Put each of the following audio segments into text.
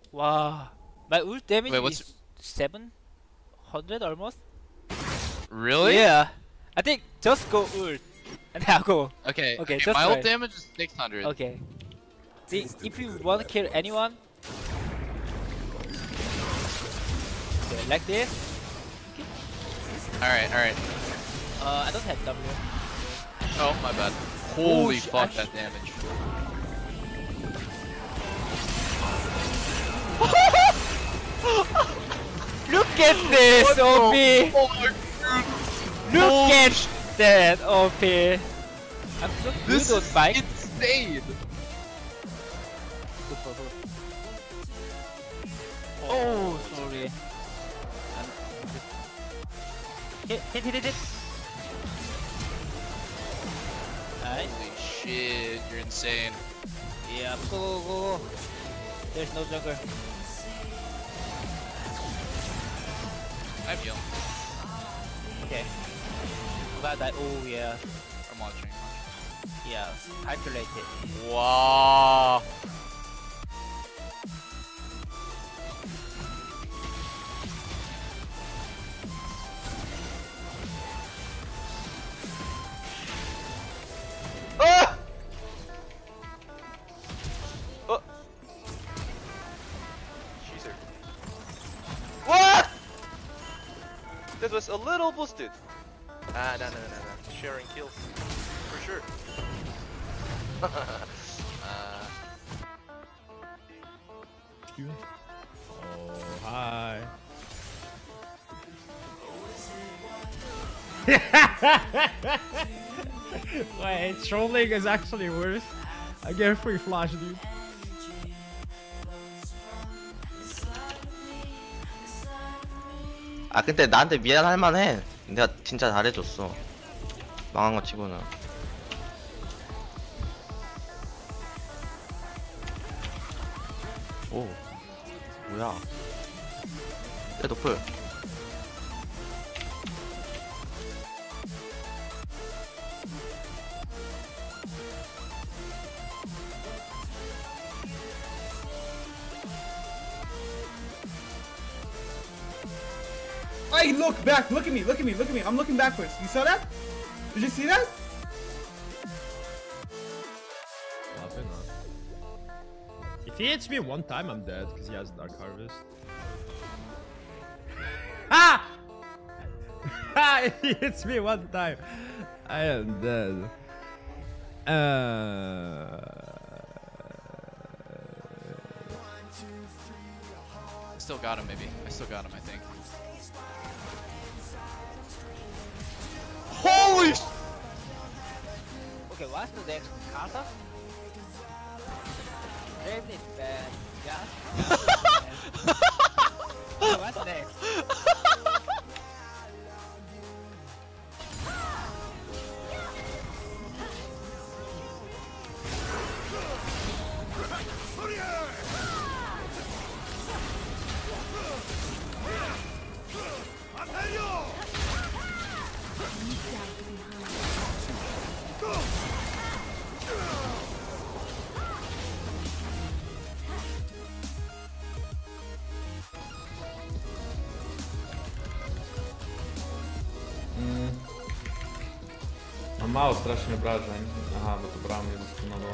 Wow. My ult damage Wait, what's is 700 almost? really? Yeah. I think just go ult. And I'll go. Okay, Okay, okay, just my try. ult damage is 600. Okay. See, if you want to kill anyone, okay, like this. Alright, alright. I don't have W. Oh, my bad. Holy sh- fuck, I that damage. Look at this, OP! Look Holy at that, OP! I'm so This good on is bike. insane! Oh, sorry. Hit. Nice. Holy shit, you're insane. Yeah, go. There's no jungle. I have heal. Okay. Glad that. Oh, yeah. I'm watching. Yeah. Calculated. Wow. Ah! Oh. Cheeser. What? That was a little boosted. Ah, no. Sharing kills. For sure. Oh, hi. Wait, trolling is actually worse. I get a free flash, dude. 아 근데 나한테 미안할 만해. 내가 진짜 잘해줬어. 망한 거 치고는. 오 뭐야? 얘 노플. Hey, look back, look at me. I'm looking backwards. You saw that? Did you see that? If he hits me one time, I'm dead because he has Dark Harvest. Ah! If he hits me one time, I am dead. Still got him, maybe. I still got him, I think. Holy sh! Okay, what's the next? Carter? Raven is bad. Yeah. What's next? Mam mało strasznie obrażeń. Aha, bo to brała mnie doskonale.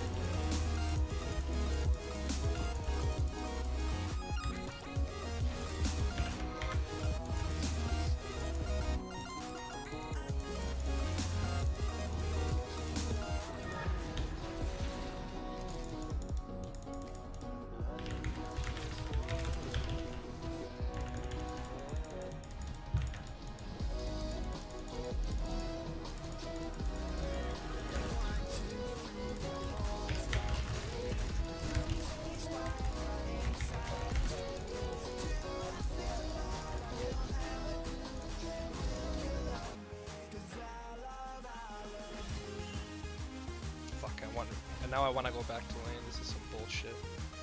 Fuck, I want. And now I want to go back to lane. This is some bullshit.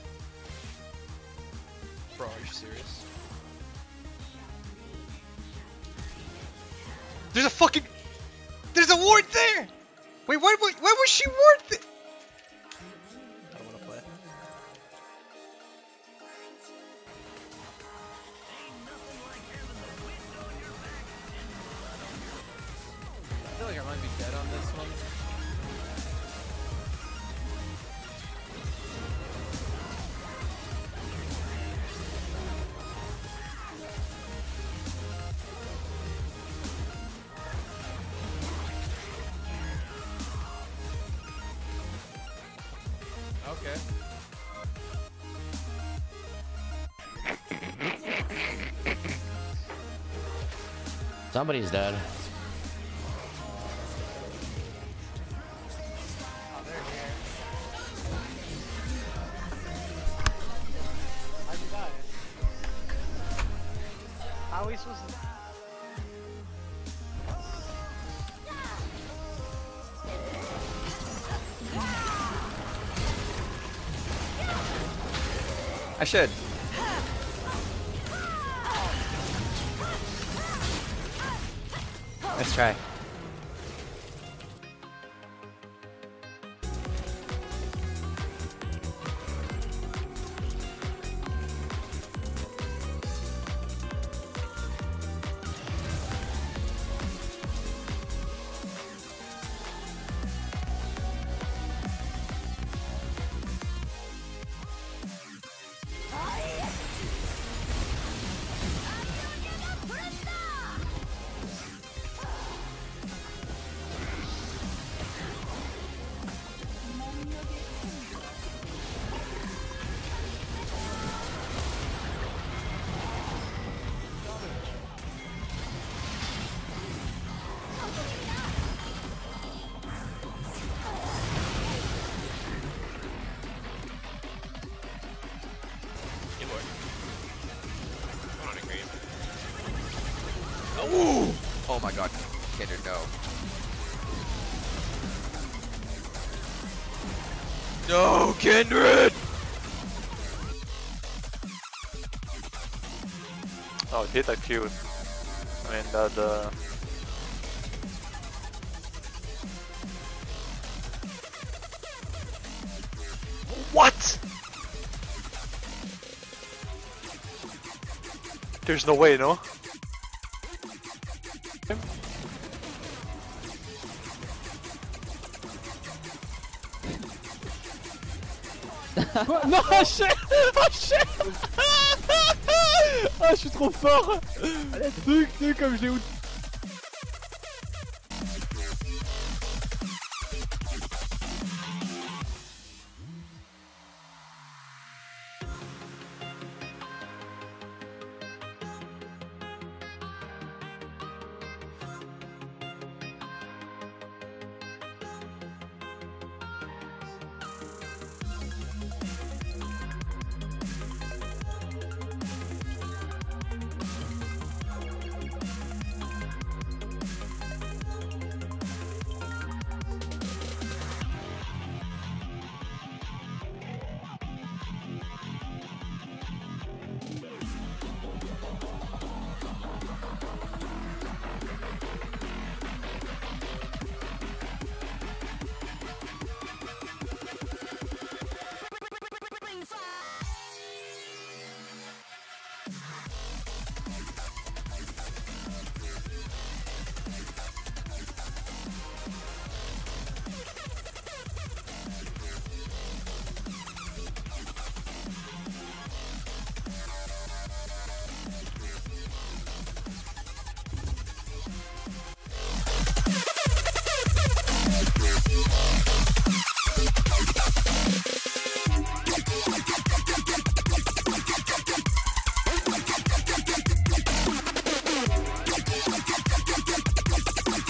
Bro, are you serious? There's a fucking. There's a ward there! Wait, why was she ward there? I don't want to play. Okay. Somebody's dead. Oh, they're here. How'd you die? How are we supposed to... I should. Let's try. Ooh! Oh my god, Kendrick, no. No, Kindred! Oh, hit a cute. I mean, the... What? There's no way, no? Non, shit! Oh shit! Ah, je suis trop fort! Allez, comme je l'ai out.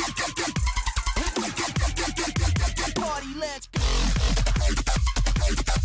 Party, let's go.